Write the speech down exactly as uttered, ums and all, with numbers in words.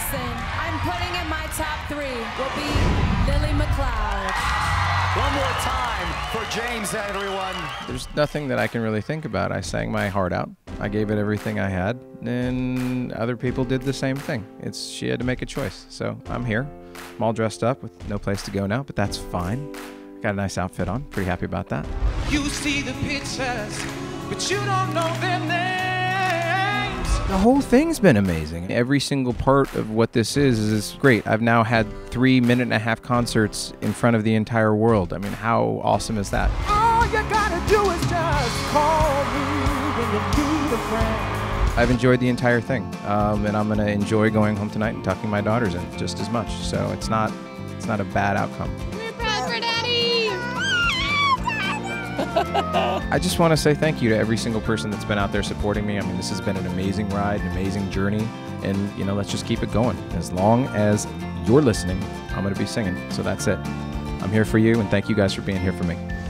person I'm putting in my top three will be Lily McLeod. One more time for James, everyone. There's nothing that I can really think about. I sang my heart out. I gave it everything I had, and other people did the same thing. It's she had to make a choice. So I'm here. I'm all dressed up with no place to go now, but that's fine. Got a nice outfit on. Pretty happy about that. You see the pictures, but you don't know their names. The whole thing's been amazing. Every single part of what this is is great. I've now had three minute and a half concerts in front of the entire world. I mean, how awesome is that? All you gotta do is just call me when you need a friend. I've enjoyed the entire thing, um, and I'm going to enjoy going home tonight and tucking my daughters in just as much. So it's not, it's not a bad outcome. We're proud for Daddy! I just want to say thank you to every single person that's been out there supporting me. I mean, this has been an amazing ride, an amazing journey, and you know, let's just keep it going. As long as you're listening, I'm going to be singing. So that's it. I'm here for you, and thank you guys for being here for me.